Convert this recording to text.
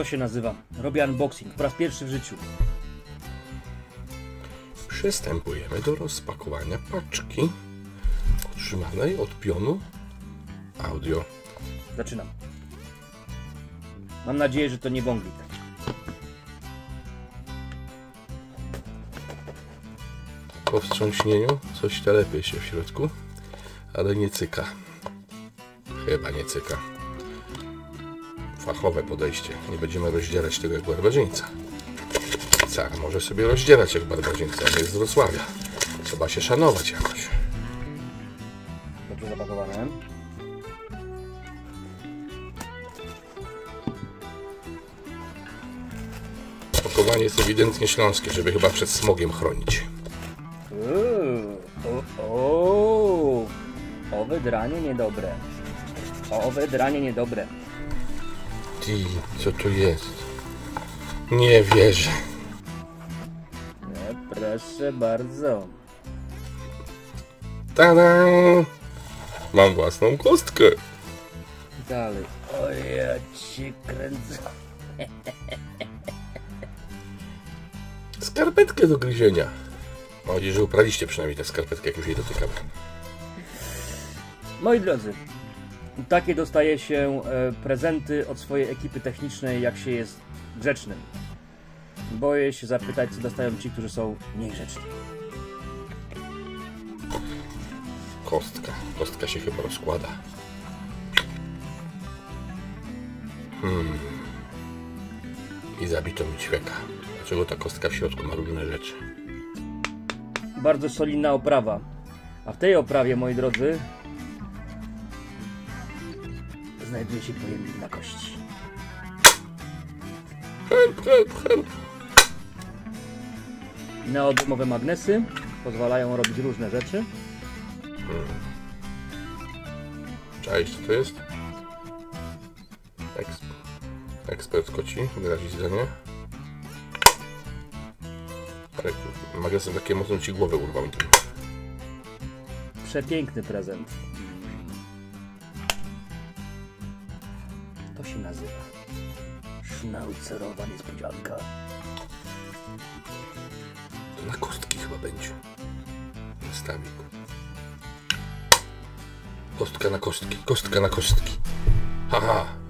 to się nazywa. Robię unboxing po raz pierwszy w życiu. Przystępujemy do rozpakowania paczki otrzymanej od Pionu Audio. Zaczynam. Mam nadzieję, że to nie wąglik. Po wstrząśnieniu coś telepie się w środku, ale nie cyka. Chyba nie cyka. Fachowe podejście. Nie będziemy rozdzierać tego jak barbarzyńca. Car może sobie rozdzierać jak barbarzyńca, ale jest z Wrocławia. Trzeba się szanować jakoś. Dobrze zapakowane. Pakowanie jest ewidentnie śląskie, żeby chyba przed smogiem chronić. Owe dranie niedobre. Owe dranie niedobre. Ty, co tu jest? Nie wierzę. No, proszę bardzo. Tada! Mam własną kostkę. Dalej. O, ja cię kręcę. Skarpetkę do gryzienia. Mam nadzieję, że upraliście przynajmniej tę skarpetkę, jak już jej dotykamy. Moi drodzy, takie dostaje się prezenty od swojej ekipy technicznej, jak się jest grzecznym. Boję się zapytać, co dostają ci, którzy są niegrzeczni. Kostka. Kostka się chyba rozkłada. I zabito mi ćwieka. Dlaczego ta kostka w środku ma różne rzeczy? Bardzo solidna oprawa. A w tej oprawie, moi drodzy, znajduje się pojemnik na kości. Help, help, help. Neodymowe magnesy pozwalają robić różne rzeczy. Cześć, co to jest? Ekspert koci, wyrazić zdanie. Magnesem takie mocno ci głowę urwał. Przepiękny prezent. To się nazywa sznaucerowa niespodzianka. To na kostki chyba będzie. Stawik. Kostka na kostki, kostka na kostki. Haha.